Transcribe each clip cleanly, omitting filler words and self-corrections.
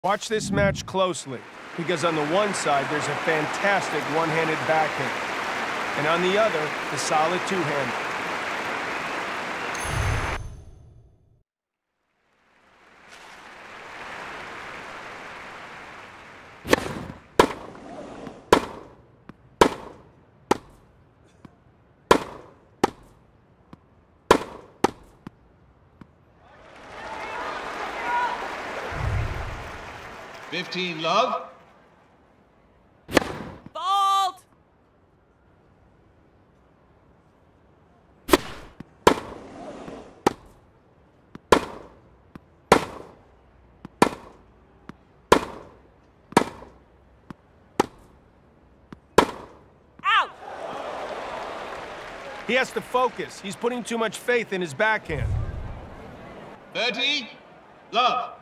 Watch this match closely, because on the one side, there's a fantastic one-handed backhand, and on the other, the solid two-hander. Love. Fault! Out! He has to focus. He's putting too much faith in his backhand. 30, love.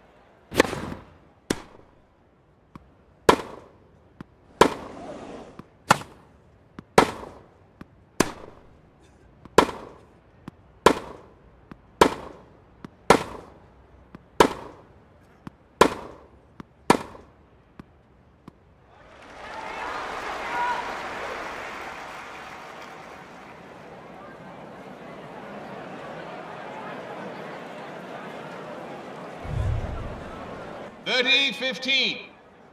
$30-15.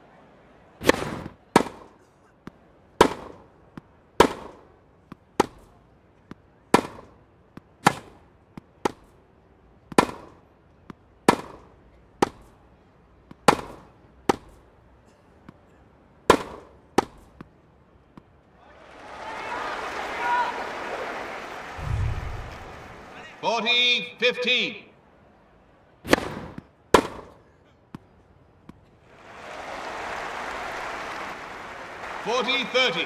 $40-15. 40-30.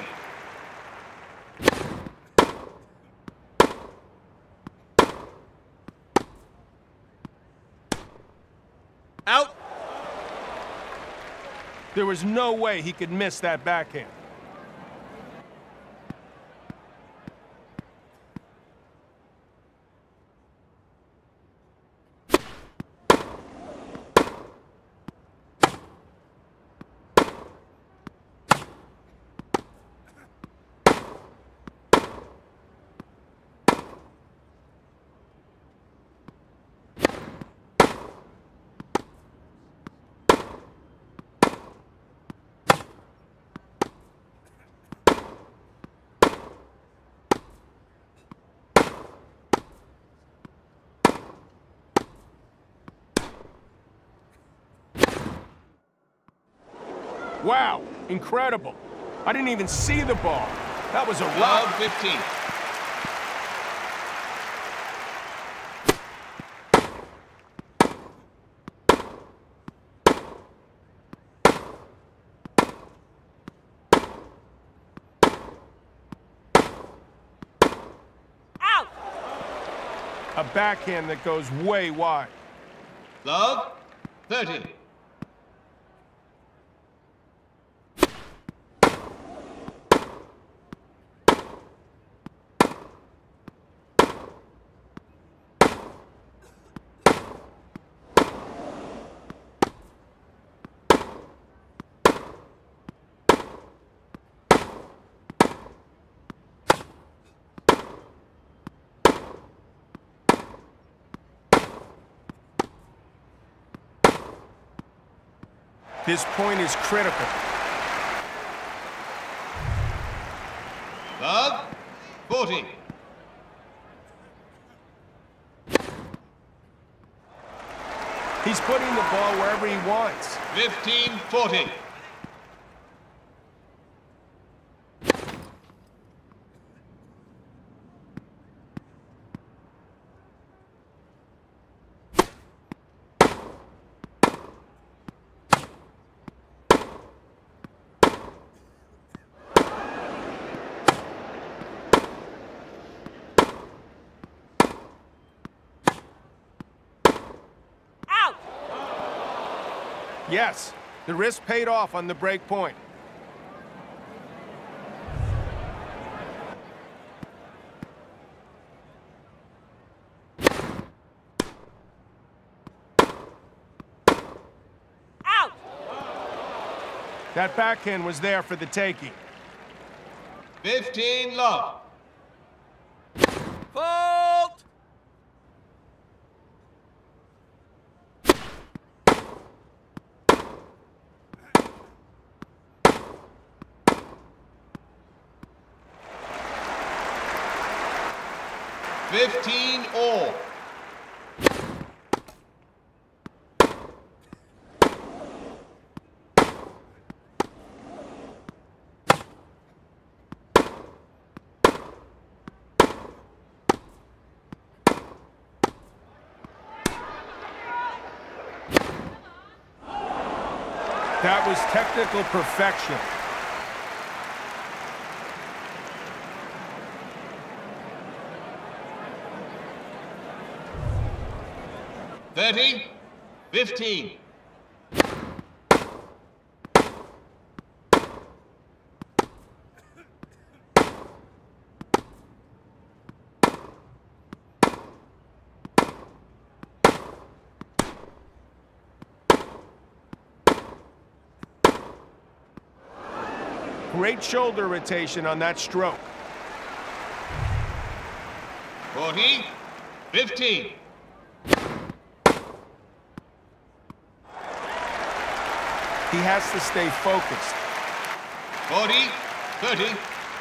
Out! There was no way he could miss that backhand. Wow, incredible. I didn't even see the ball. That was a Love rock. 15. Out! A backhand that goes way wide. Love 30. This point is critical. Love 40. He's putting the ball wherever he wants. 15-40. Out! Yes, the risk paid off on the break point. Out! That backhand was there for the taking. 15 love. Fault! All. That was technical perfection. Thirty. 15. Great shoulder rotation on that stroke. 40. 15. He has to stay focused. 40. 30.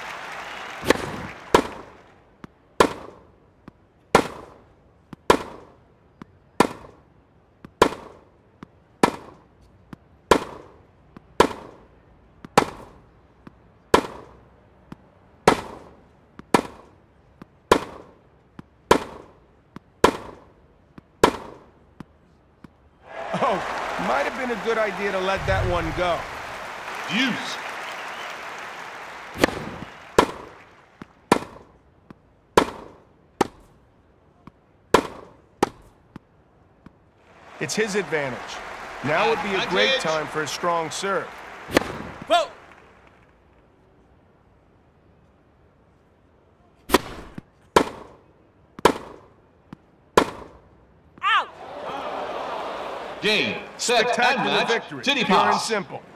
Oh, might have been a good idea to let that one go. Deuce. It's his advantage. Now would be a great Advantage. time for a strong serve. Vote! Out! Game, set, and Spectacular match. victory. City Pure and Pass. simple.